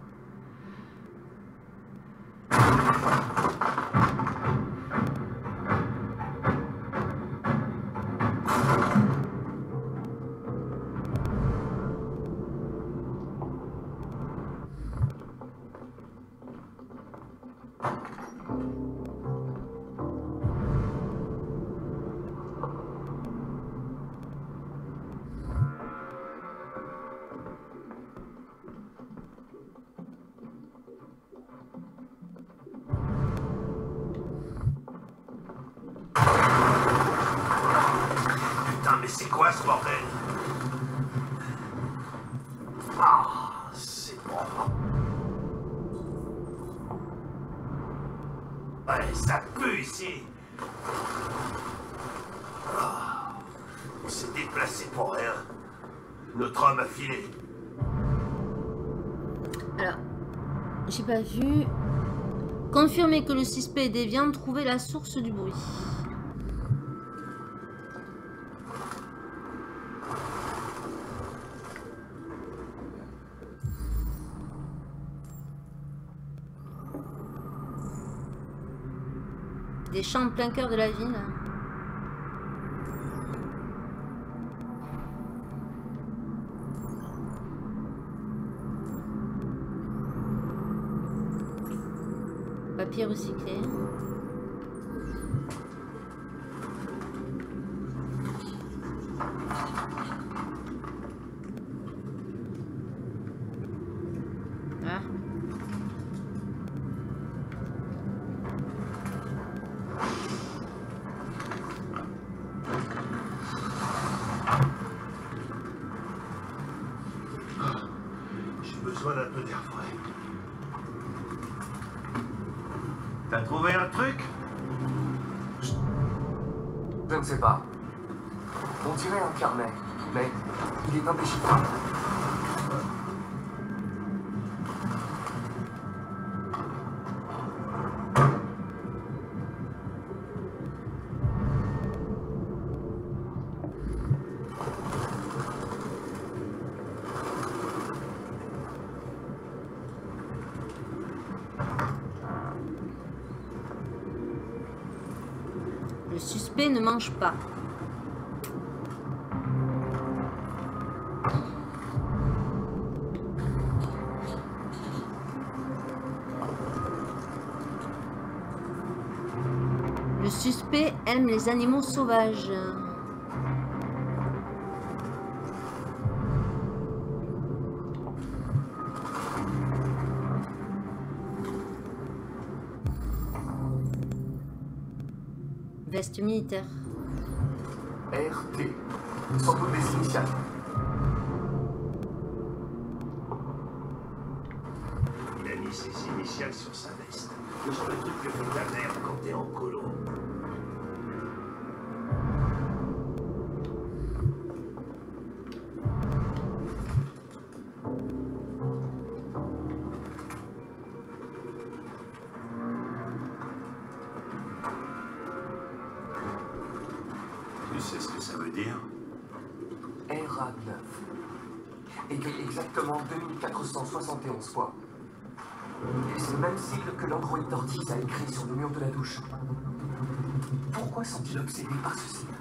Putain, mais c'est quoi ce bordel? Ah, c'est bon. Ouais, ça pue ici. Ah, on s'est déplacé pour rien. Notre homme a filé.
Alors, j'ai pas vu. Confirmer que le suspect est déviant, trouver la source du bruit. Des champs en plein cœur de la ville. Papier recyclé. Ah.
J'ai besoin d'un peu d'air frais. T'as trouvé un truc?
Je ne sais pas. On dirait un carnet, mais il est indéchiffrable.
Le suspect ne mange pas. Le suspect aime les animaux sauvages. Veste militaire.
RT. Sans doute des initiales.
Il a mis ses initiales sur sa veste. Le genre de truc que fait ta mère quand t'es en colo. Tu sais ce que ça veut dire?
RA9. Écrit exactement 2471 fois. Et c'est le même sigle que l'androïde d'Ortiz a écrit sur le mur de la douche. Pourquoi sont-ils obsédés par ce signe?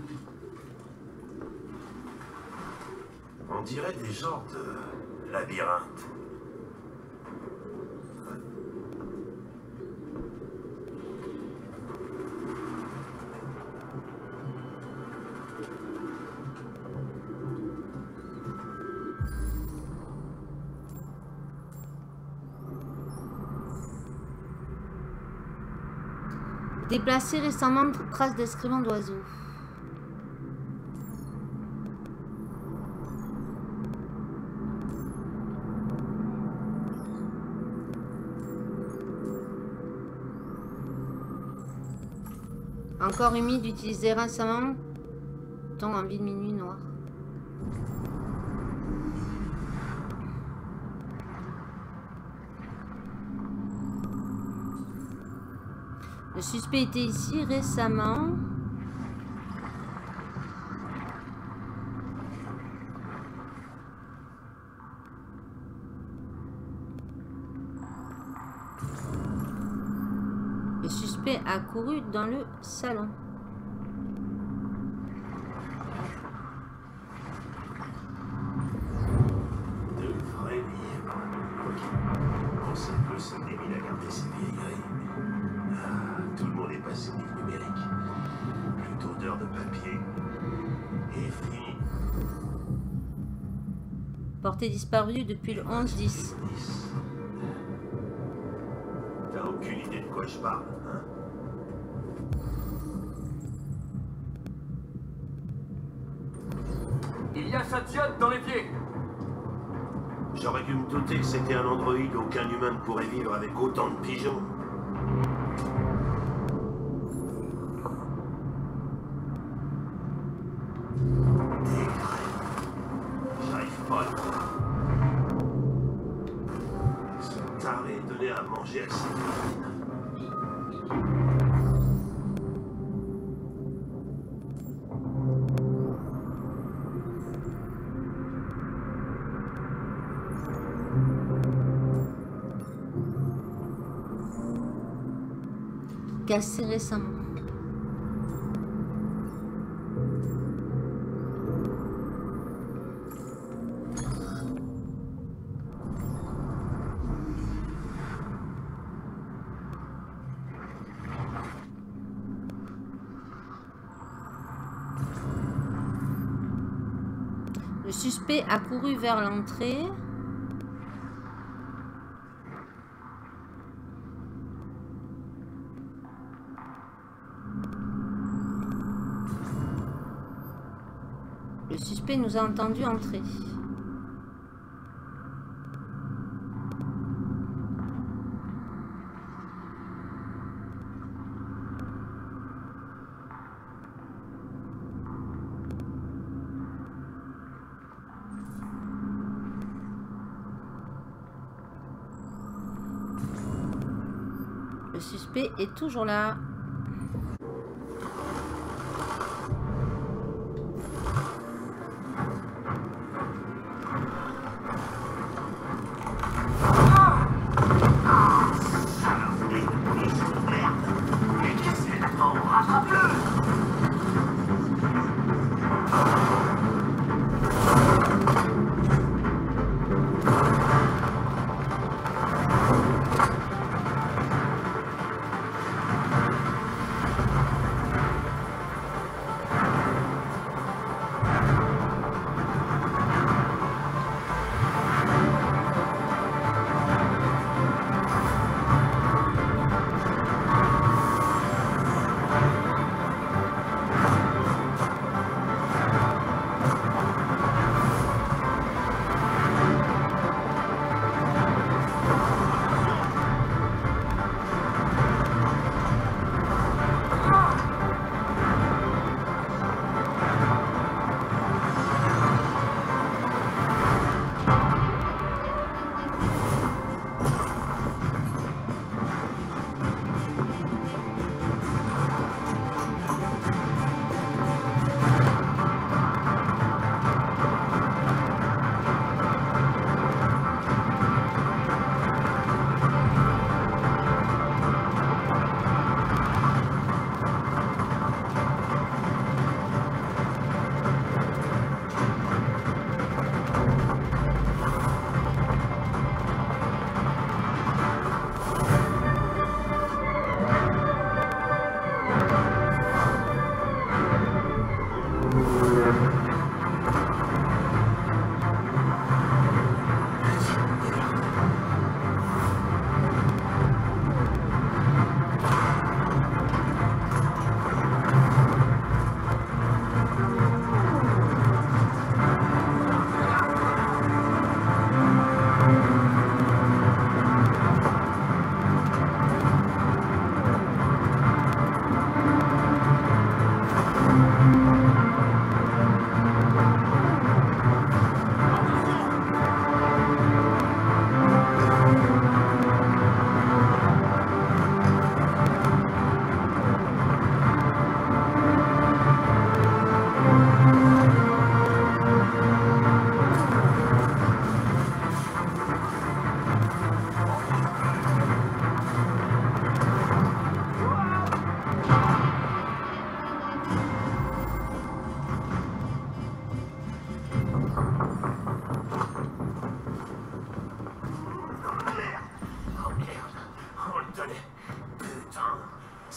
On dirait des genres de labyrinthe.
Déplacé récemment, trace d'excréments d'oiseaux. Encore humide, utilisé récemment. Tombe en ville minuit noir. Le suspect était ici récemment. Le suspect a couru dans le salon.
De vrais livres. Ok. On sait peu son débile à garder ses vieilleries. Ah, tout le monde est passé au livre numérique. Plus d'odeur de papier. Et fini.
Portée disparue depuis le 11-10.
T'as aucune idée de quoi je parle, hein?
Il y a Satyan dans l'évier.
J'aurais dû me douter que c'était un androïde. Aucun humain ne pourrait vivre avec autant de pigeons. J'arrive pas à le croire. Ce taré donnait à manger à ses gamines.
Cassé récemment. Le suspect a couru vers l'entrée. Le suspect nous a entendu entrer. Le suspect est toujours là.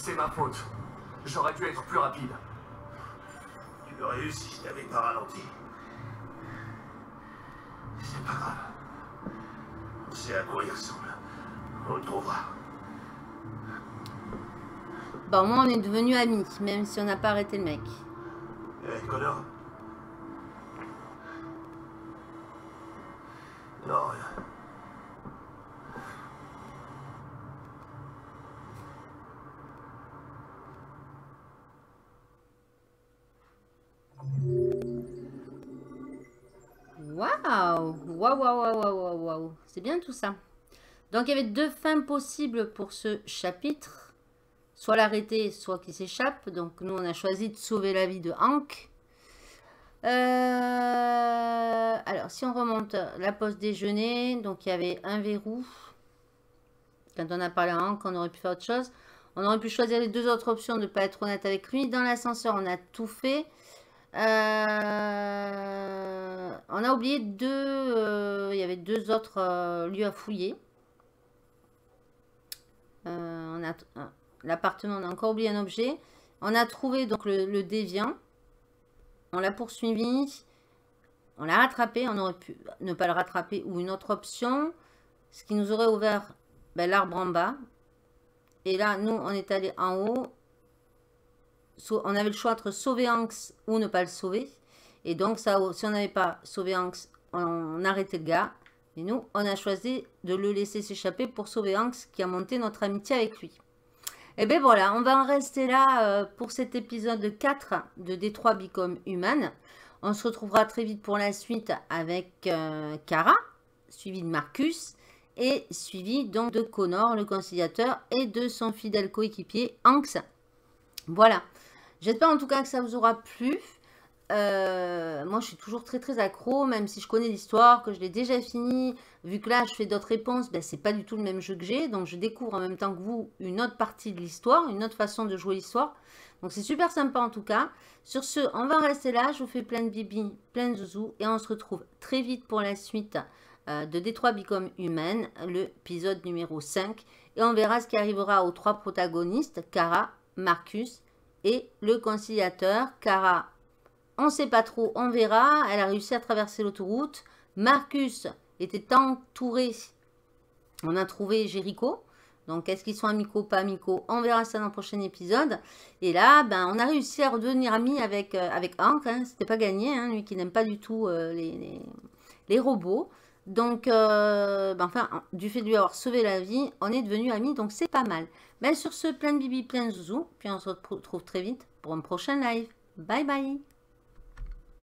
C'est ma faute. J'aurais dû être plus rapide.
Tu aurais eu si je n'avais pas ralenti. C'est pas grave. On sait à quoi il ressemble. On le trouvera.
Bon, au moins on est devenus amis, même si on n'a pas arrêté le mec.
Eh, Connor? Non, rien.
Waouh! Waouh, waouh, waouh, waouh, waouh. C'est bien tout ça. Donc, il y avait deux fins possibles pour ce chapitre. Soit l'arrêter, soit qu'il s'échappe. Donc, nous, on a choisi de sauver la vie de Hank. Alors, si on remonte la pause déjeuner, donc il y avait un verrou. Quand on a parlé à Hank, on aurait pu faire autre chose. On aurait pu choisir les deux autres options de ne pas être honnête avec lui. Dans l'ascenseur, on a tout fait. On a oublié deux... il y avait deux autres lieux à fouiller. L'appartement, on a encore oublié un objet. On a trouvé donc le déviant. On l'a poursuivi. On l'a rattrapé. On aurait pu ne pas le rattraper ou une autre option. Ce qui nous aurait ouvert l'arbre en bas. Et là, nous, on est allé en haut. On avait le choix entre sauver Hank ou ne pas le sauver. Et donc, ça, si on n'avait pas sauvé Hank, on arrêtait le gars. Et nous, on a choisi de le laisser s'échapper pour sauver Hank qui a monté notre amitié avec lui. Et bien voilà, on va en rester là pour cet épisode 4 de Détroit Become Human. On se retrouvera très vite pour la suite avec Kara, suivi de Marcus et suivi donc de Connor, le conciliateur, et de son fidèle coéquipier Hank. Voilà, j'espère en tout cas que ça vous aura plu. Moi je suis toujours très accro, même si je connais l'histoire, que je l'ai déjà fini. Vu que là je fais d'autres réponses, c'est pas du tout le même jeu que j'ai. Donc je découvre en même temps que vous une autre partie de l'histoire, une autre façon de jouer l'histoire. Donc c'est super sympa en tout cas. Sur ce, on va en rester là. Je vous fais plein de bibi, plein de zouzous. Et on se retrouve très vite pour la suite de Détroit Become Human, l'épisode numéro 5. Et on verra ce qui arrivera aux trois protagonistes, Kara, Marcus et le conciliateur. Kara, on ne sait pas trop, on verra. Elle a réussi à traverser l'autoroute. Marcus était entouré. On a trouvé Jericho. Donc, est-ce qu'ils sont amicaux, pas amicaux? On verra ça dans le prochain épisode. Et là, on a réussi à redevenir amis avec Hank. Hein. C'était pas gagné, hein, lui qui n'aime pas du tout les robots. Donc, enfin, du fait de lui avoir sauvé la vie, on est devenus amis. Donc, c'est pas mal. Sur ce, plein de bibi, plein de zouzous. Puis, on se retrouve très vite pour un prochain live. Bye bye.